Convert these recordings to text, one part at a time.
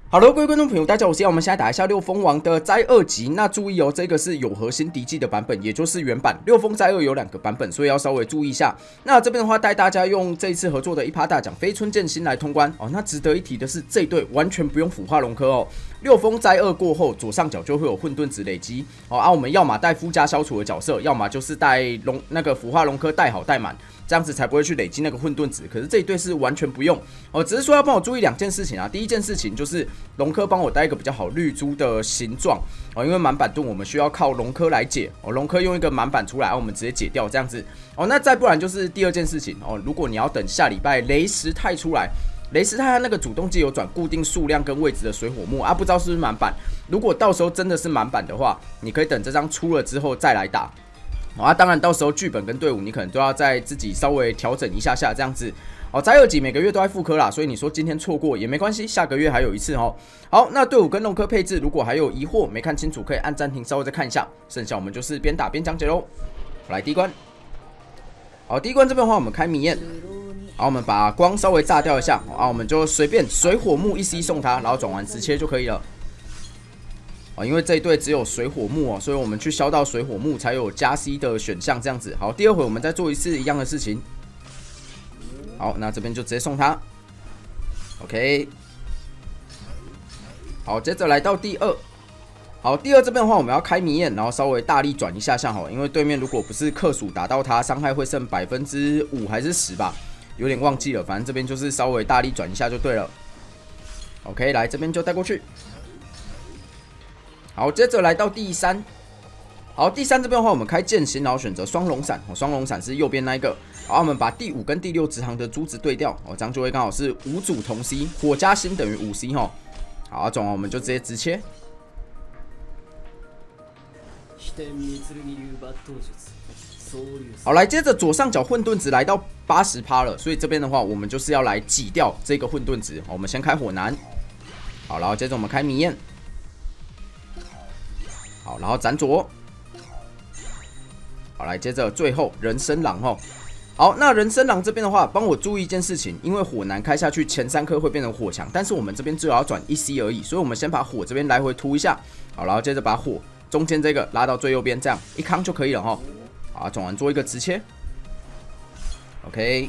Hello， 各位观众朋友，大家好，我是耀。我们现在打一下六封王的灾2级。那注意哦，这个是有核心敌技的版本，也就是原版。六封灾2有2个版本，所以要稍微注意一下。那这边的话，带大家用这一次合作的1%大奖飞春剑心来通关哦。那值得一提的是，这一队完全不用腐化龙科哦。六封灾2过后，左上角就会有混沌值累积哦。我们要么带附加消除的角色，要么就是带那个腐化龙科带好带满。这样子才不会去累积那个混沌值，可是这一队是完全不用哦，只是说要帮我注意2件事情啊。第一件事情就是龙科帮我带一个比较好绿珠的形状哦，因为满版盾我们需要靠龙科来解哦，龙科用一个满版出来，我们直接解掉这样子哦。那再不然就是第2件事情哦，如果你要等下礼拜雷石泰出来，雷石泰它那个主动技有转固定数量跟位置的水火木啊，不知道是不是满版。如果到时候真的是满版的话，你可以等这张出了之后再来打。当然到时候剧本跟队伍你可能都要再自己稍微调整一下这样子哦。灾2级每个月都在复刻啦，所以你说今天错过也没关系，下个月还有一次哦。好，那队伍跟龙科配置如果还有疑惑没看清楚，可以按暂停稍微再看一下。剩下我们就是边打边讲解喽。来第一关，好，第一关这边的话我们开迷焰，好，我们把光稍微炸掉一下啊，我们就随便水火木1 C 送他，然后转完直切就可以了。因为这一队只有水火木哦，所以我们去削到水火木才有加 C 的选项，这样子。好，第2回我们再做一次一样的事情。好，那这边就直接送他。OK。好，接着来到第2。好，第2这边的话我们要开迷焰，然后稍微大力转一下哈，因为对面如果不是克数打到他，伤害会剩5%还是10%吧，有点忘记了，反正这边就是稍微大力转一下就对了。OK， 来这边就带过去。好，接着来到第3。好，第3这边的话，我们开剑心，然后选择双龙闪。双龙闪是右边那一个。好，我们把第5跟第6直行的珠子对掉，这样就会刚好是5组同 C， 火加星等于5 C 哈。好，转完我们就直接直切。好，来接着左上角混沌值来到80%了，所以这边的话，我们就是要来挤掉这个混沌值。我们先开火男，好，然后接着我们开迷焰。好，然后斩左，好，来接着最后人参狼哈。好，那人参狼这边的话，帮我注意一件事情，因为火男开下去前3颗会变成火墙，但是我们这边只有要转1 C 而已，所以我们先把火这边来回涂一下，好，然后接着把火中间这个拉到最右边，这样一康就可以了哈。好，转完做一个直切 ，OK。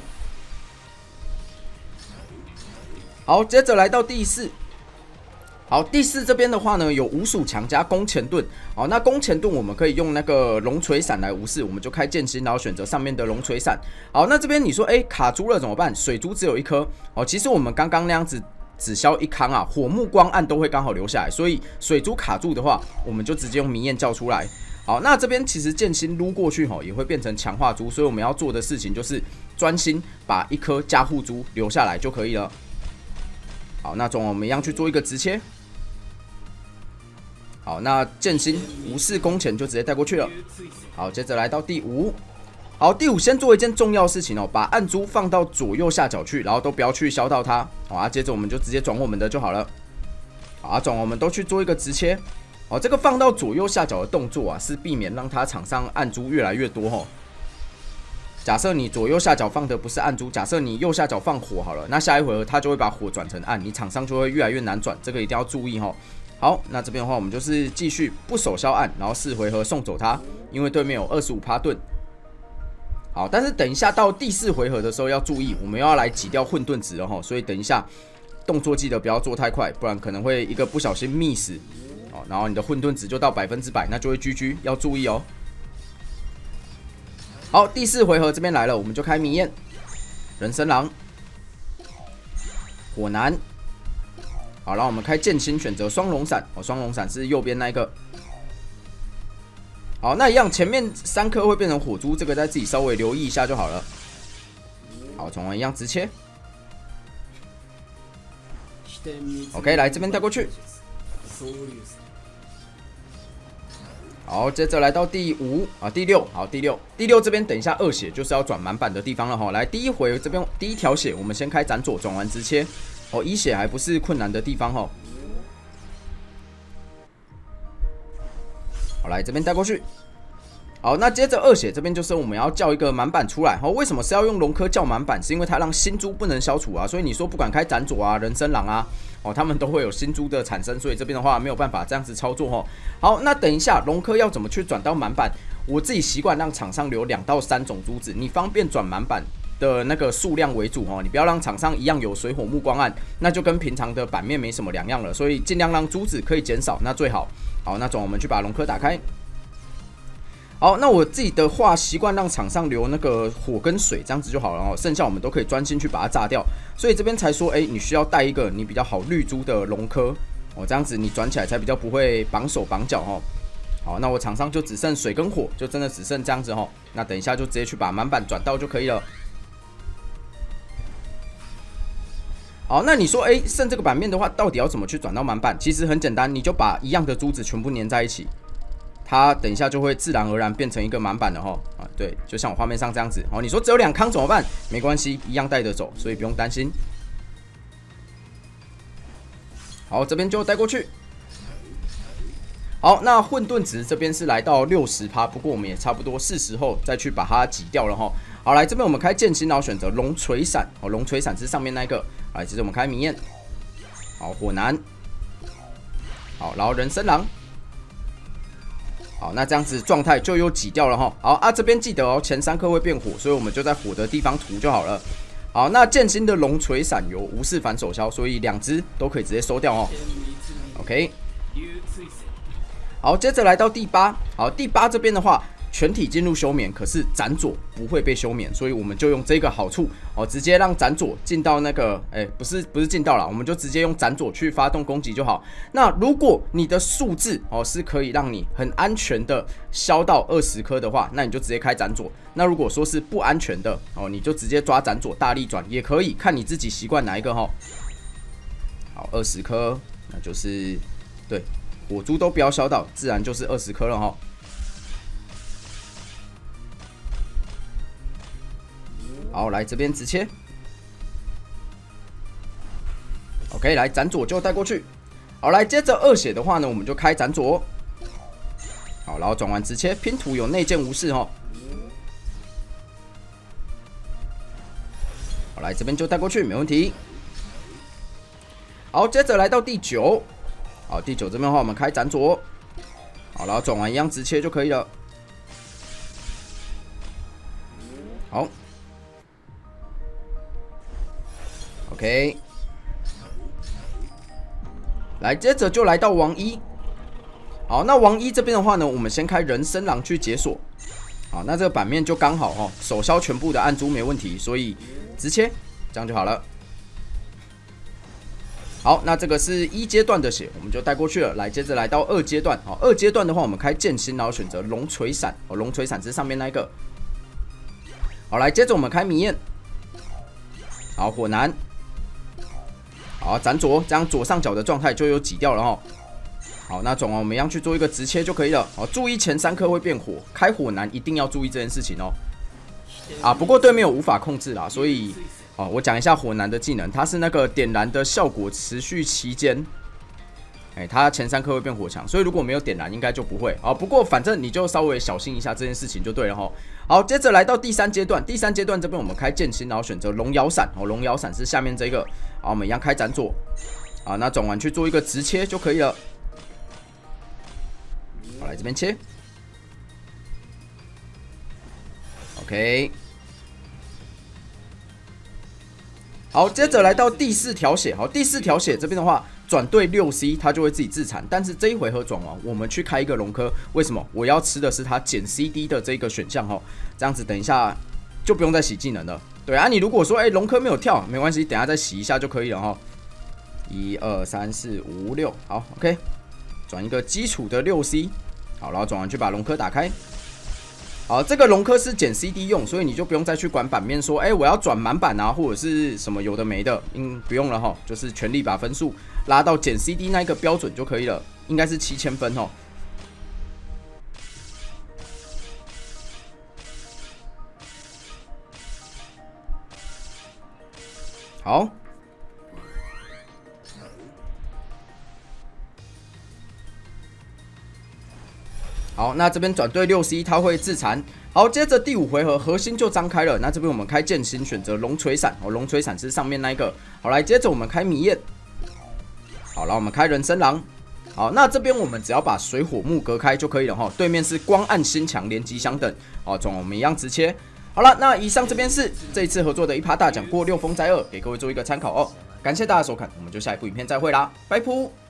好，接着来到第4。好，第4这边的话呢，有无属强加弓前盾。好，那弓前盾我们可以用那个龙锤伞来无视，我们就开剑心，然后选择上面的龙锤伞。好，那这边你说，卡住了怎么办？水珠只有1颗。哦，其实我们刚刚那样子只消1康啊，火木光暗都会刚好留下来，所以水珠卡住的话，我们就直接用迷焰叫出来。好，那这边其实剑心撸过去也会变成强化珠，所以我们要做的事情就是专心把1颗加护珠留下来就可以了。好，那我们一样去做一个直切。好，那剑心无视弓前就直接带过去了。好，接着来到第5。好，第5先做一件重要事情哦，把暗珠放到左右下角去，然后都不要去削到它。好，接着我们就直接转我们的就好了。好，转我们都去做一个直切。好，这个放到左右下角的动作啊，是避免让它场上暗珠越来越多哦。假设你左右下角放的不是暗珠，假设你右下角放火好了，那下一回合它就会把火转成暗，你场上就会越来越难转，这个一定要注意哦。好，那这边的话，我们就是继续不手消暗，然后4回合送走他，因为对面有25%盾。好，但是等一下到第4回合的时候要注意，我们要来挤掉混沌值了哈，所以等一下动作记得不要做太快，不然可能会一个不小心 miss， 然后你的混沌值就到100%，那就会 GG， 要注意哦。好，第4回合这边来了，我们就开迷焰，人参狼，火男。好，然后我们开剑心，选择双龙闪。双龙闪是右边那一个。好，那一样前面3颗会变成火珠，这个再自己稍微留意一下就好了。好，从完一样直切。OK， 来这边带过去。好，接着来到第5啊，第6，好，第6这边等一下2血就是要转满版的地方了哈。来，第1回这边第1条血，我们先开斩左，转完直切。1血还不是困难的地方哈。好，来这边带过去。 好，那接着二血这边就是我们要叫一个满版出来。好，为什么是要用龙科叫满版？是因为它让新珠不能消除啊，所以你说不管开斩左啊、人参狼啊，哦，他们都会有新珠的产生，所以这边的话没有办法这样子操作哦。好，那等一下龙科要怎么去转到满版？我自己习惯让厂商留2到3种珠子，你方便转满版的那个数量为主哦，你不要让厂商一样有水火木光暗，那就跟平常的版面没什么两样了，所以尽量让珠子可以减少，那最好。好，那种我们去把龙科打开。好，那我自己的话习惯让厂商留那个火跟水，这样子就好了哦。剩下我们都可以专心去把它炸掉，所以这边才说，你需要带一个你比较好绿珠的龙科哦，这样子你转起来才比较不会绑手绑脚哦。好，那我厂商就只剩水跟火，就真的只剩这样子哦。那等一下就直接去把满版转到就可以了。好，那你说，剩这个版面的话，到底要怎么去转到满版？其实很简单，你就把一样的珠子全部粘在一起。它等一下就会自然而然变成一个满版的哈啊，对，就像我画面上这样子。哦，你说只有2康怎么办？没关系，一样带着走，所以不用担心。好，这边就带过去。好，那混沌值这边是来到60%，不过我们也差不多40后再去把它挤掉了哈。好，来这边我们开剑心，然后选择龙锤闪。哦，龙锤闪是上面那个。来，接着我们开明焰。好，火男。好，然后人参狼。好，那这样子状态就又挤掉了哈。好啊，这边记得哦，前3颗会变火，所以我们就在火的地方涂就好了。好，那剑心的龙锤闪有无视反手消，所以2只都可以直接收掉哦。OK。好，接着来到第8。好，第8这边的话，全体进入休眠，可是斩左不会被休眠，所以我们就用这个好处哦，直接让斩左进到那个，不是进到了，我们就直接用斩左去发动攻击就好。那如果你的数字哦是可以让你很安全的消到20颗的话，那你就直接开斩左。那如果说是不安全的哦，你就直接抓斩左大力转也可以，看你自己习惯哪一个哈。好，20颗，那就是对。火珠都不要消到，自然就是20颗了哈。好，来这边直切。OK， 来斩左就带过去。好，来接着2血的话呢，我们就开斩左。好，然后转完直切，拼图有内剑无视哈。好，来这边就带过去，没问题。好，接着来到第9。好，第9这边的话，我们开斩左，好，然后转完一样直切就可以了。好 ，OK， 来，接着就来到王一。好，那王一这边的话呢，我们先开人参狼去解锁。好，那这个版面就刚好哦，手消全部的暗珠没问题，所以直切这样就好了。好，那这个是1阶段的血，我们就带过去了。来，接着来到2阶段。好，2阶段的话，我们开剑心，然后选择龙锤闪。哦，龙锤闪是上面那一个。好，来，接着我们开明焰。好，火男。好，斩左，这样左上角的状态就有挤掉了哈。好，那转完我们一样去做一个直切就可以了。好，注意前3颗会变火，开火男一定要注意这件事情哦。啊，不过对面有无法控制啦，所以。哦，我讲一下火男的技能，它是那个点燃的效果持续期间，它前3颗会变火墙，所以如果没有点燃，应该就不会。好，不过反正你就稍微小心一下这件事情就对了哈。好，接着来到第3阶段，第3阶段这边我们开剑心，然后选择龙摇闪。哦，龙摇闪是下面这个，好，我们一样开斩左，啊，那转完去做一个直切就可以了。好，来这边切 ，OK。好，接着来到第4条血。好，第4条血这边的话，转对6C， 它就会自己自残。但是这一回合转完，我们去开一个龙科，为什么？我要吃的是它减 CD 的这个选项哦。这样子等一下就不用再洗技能了。对啊，你如果说龙科没有跳，没关系，等一下再洗一下就可以了哈。1、2、3、4、5、6，好 ，OK， 转一个基础的6C， 好，然后转完去把龙科打开。好，这个龙科是减 CD 用，所以你就不用再去管版面说，我要转满版啊，或者是什么有的没的，不用了哈，就是全力把分数拉到减 CD 那一个标准就可以了，应该是7000分哦。好。 好，那这边转队61，他会自残。好，接着第5回合核心就张开了。那这边我们开剑心，选择龙锤闪。龙锤闪是上面那一个。好，来，接着我们开迷焰。好，然后我们开人参狼。好，那这边我们只要把水火木隔开就可以了哈。对面是光暗心墙，连吉相等。好，我们一样直切。好了，那以上这边是这一次合作的1趴大奖过6风灾2，给各位做一个参考哦。感谢大家收看，我们就下一部影片再会啦，拜拜。